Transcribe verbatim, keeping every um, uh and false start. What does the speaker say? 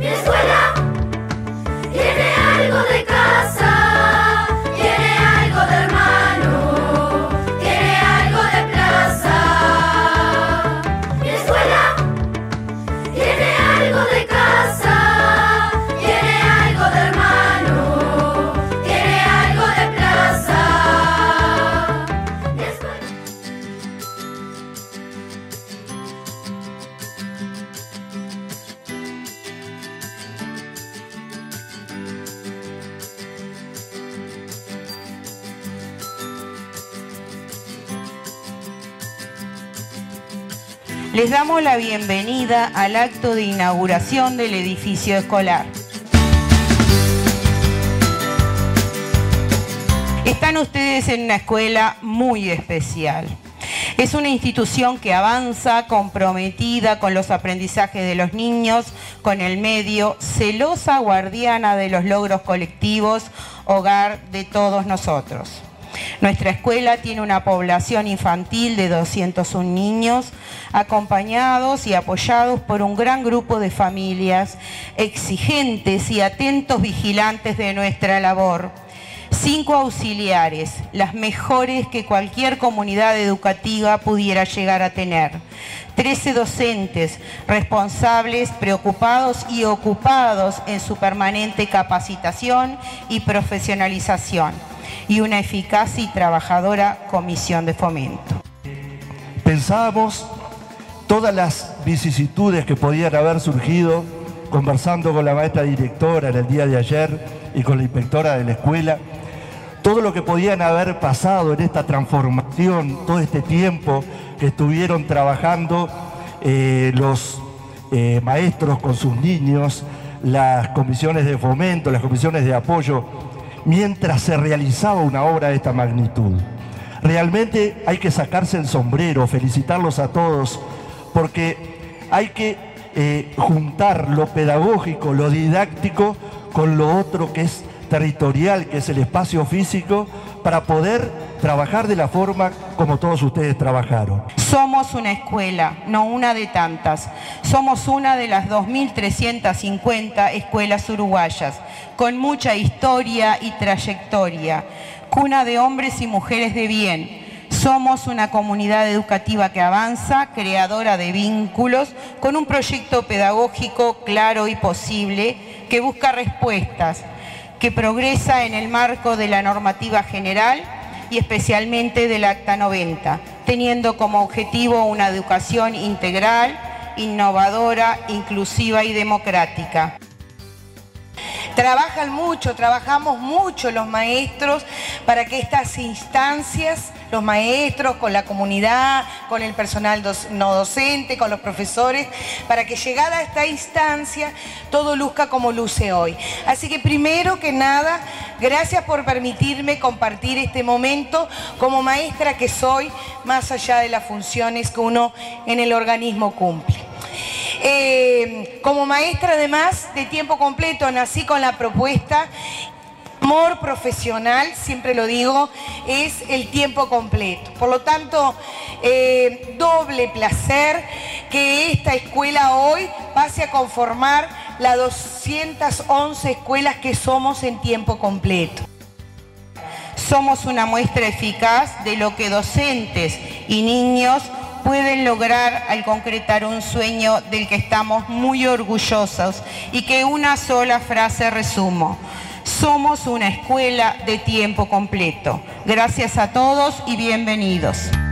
Mi escuela tiene algo de casa, tiene algo de hermano, tiene algo de plaza. Mi escuela tiene algo de casa, tiene algo de hermano, tiene algo de plaza. Mi escuela. Les damos la bienvenida al acto de inauguración del edificio escolar. Están ustedes en una escuela muy especial. Es una institución que avanza, comprometida con los aprendizajes de los niños, con el medio, celosa guardiana de los logros colectivos, hogar de todos nosotros. Nuestra escuela tiene una población infantil de doscientos uno niños, acompañados y apoyados por un gran grupo de familias exigentes y atentos vigilantes de nuestra labor. Cinco auxiliares, las mejores que cualquier comunidad educativa pudiera llegar a tener. Trece docentes, responsables, preocupados y ocupados en su permanente capacitación y profesionalización. Y una eficaz y trabajadora comisión de fomento. Pensábamos todas las vicisitudes que podían haber surgido conversando con la maestra directora en el día de ayer y con la inspectora de la escuela, todo lo que podían haber pasado en esta transformación, todo este tiempo que estuvieron trabajando eh, los eh, maestros con sus niños, las comisiones de fomento, las comisiones de apoyo, mientras se realizaba una obra de esta magnitud. Realmente hay que sacarse el sombrero, felicitarlos a todos, porque hay que eh, juntar lo pedagógico, lo didáctico, con lo otro que es territorial, que es el espacio físico, para poder trabajar de la forma como todos ustedes trabajaron. Somos una escuela, no una de tantas. Somos una de las dos mil trescientas cincuenta escuelas uruguayas, con mucha historia y trayectoria, cuna de hombres y mujeres de bien. Somos una comunidad educativa que avanza, creadora de vínculos, con un proyecto pedagógico claro y posible, que busca respuestas, que progresa en el marco de la normativa general y especialmente del Acta noventa, teniendo como objetivo una educación integral, innovadora, inclusiva y democrática. Trabajan mucho, trabajamos mucho los maestros para que estas instancias, los maestros, con la comunidad, con el personal no docente, con los profesores, para que llegada a esta instancia todo luzca como luce hoy. Así que primero que nada, gracias por permitirme compartir este momento como maestra que soy, más allá de las funciones que uno en el organismo cumple. Eh, como maestra además de tiempo completo nací con la propuesta, amor profesional, siempre lo digo, es el tiempo completo. Por lo tanto, eh, doble placer que esta escuela hoy pase a conformar las doscientas once escuelas que somos en tiempo completo. Somos una muestra eficaz de lo que docentes y niños pueden lograr al concretar un sueño del que estamos muy orgullosos y que una sola frase resumo: somos una escuela de tiempo completo. Gracias a todos y bienvenidos.